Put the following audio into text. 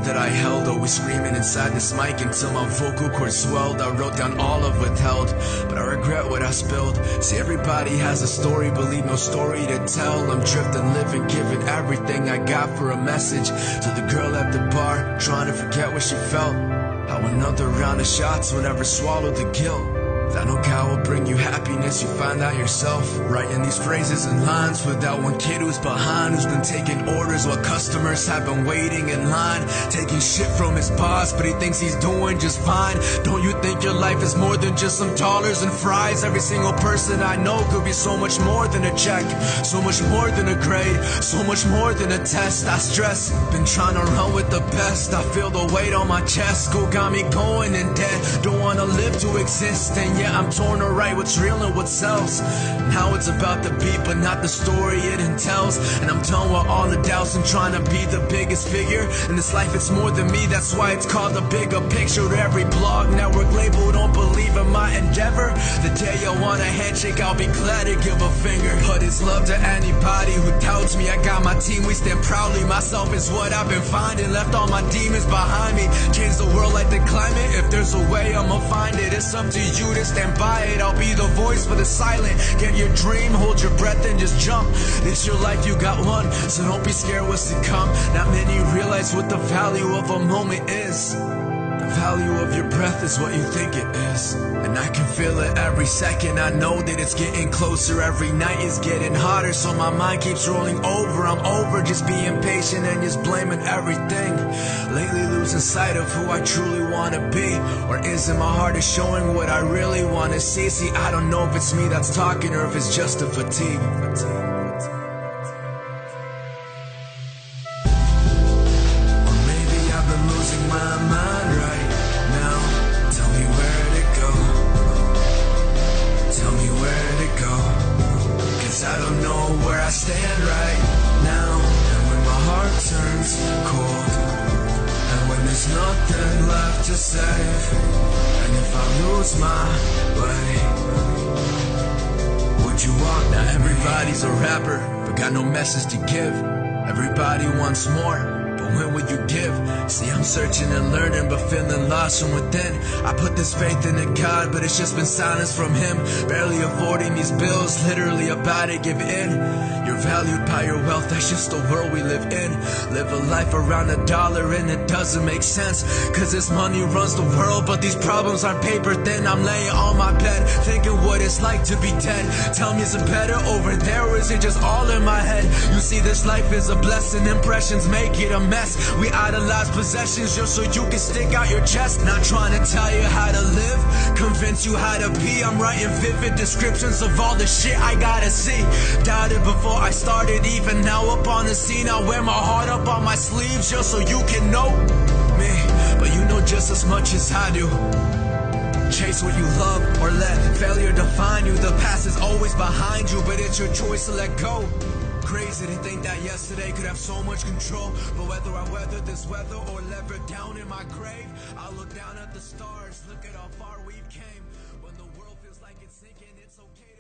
that I held, always screaming inside this mic until my vocal cords swelled. I wrote down all of withheld, but I regret what I spilled. See, everybody has a story, believe no story to tell. I'm drifting, living, giving everything I got for a message to the girl at the bar, trying to forget what she felt. How another round of shots will never swallow the guilt. That no cow will bring you happiness, you find out yourself. Writing these phrases and lines with that one kid who's behind, who's been taking orders while customers have been waiting in line. Taking shit from his boss, but he thinks he's doing just fine. Don't you think your life is more than just some dollars and fries? Every single person I know could be so much more than a check, so much more than a grade, so much more than a test. I stress, been trying to run with the best. I feel the weight on my chest, school got me going in debt. Don't wanna live to exist, and yeah, I'm torn to write what's real and what sells. Now it's about the beat, but not the story it entails. And I'm done with all the doubts and trying to be the biggest figure. In this life it's more than me, that's why it's called the bigger picture. To every blog, network, label, don't believe in my endeavor. The day you want a handshake, I'll be glad to give a finger. But it's love to anybody who doubts me. I got my team, we stand proudly. Myself is what I've been finding, left all my demons behind me. Change the world like the climate, if there's a way I'ma find it. It's up to you to stand by it, I'll be the voice for the silent. Get your dream, hold your breath and just jump. It's your life, you got one, so don't be scared what's to come. Not many realize what the value of a moment is. The value of your breath is what you think it is. And I can feel it every second, I know that it's getting closer. Every night is getting hotter, so my mind keeps rolling over. I'm over just being patient and just blaming everything. Lately losing sight of who I truly wanna be. Or is it my heart is showing what I really wanna see? See, I don't know if it's me that's talking or if it's just a fatigue. Or maybe I've been losing my mind right now. Tell me where'd it go? Tell me where'd it go? Cause I don't know where I stand right now. And when my heart turns cold, and when there's nothing left to save, and if I lose my way, would you walk? Now everybody's a rapper, but got no message to give. Everybody wants more, but when will you give? See, I'm searching and learning, but feeling lost from within. I put this faith in a God, but it's just been silence from Him. Barely avoiding these bills, literally about to give in. You're valued by your wealth, that's just the world we live in. Live a life around $1 and it doesn't make sense, cause this money runs the world, but these problems aren't paper thin. I'm laying on my bed, thinking what it's like to be dead. Tell me, is it better over there, or is it just all in my head? You see, this life is a blessing, impressions make it a mess. We idolize possessions just so you can stick out your chest. Not trying to tell you how to live, convince you how to be. I'm writing vivid descriptions of all the shit I gotta see. Doubted before I started, even now up on the scene. I wear my heart up on my sleeve just so you can know me, but you know just as much as I do. Chase what you love or let failure define you. The past is always behind you, but it's your choice to let go. Crazy to think that yesterday could have so much control, but whether I weather this weather or lever down in my grave, I'll look down at the stars, look at how far we've came. When the world feels like it's sinking, it's okay.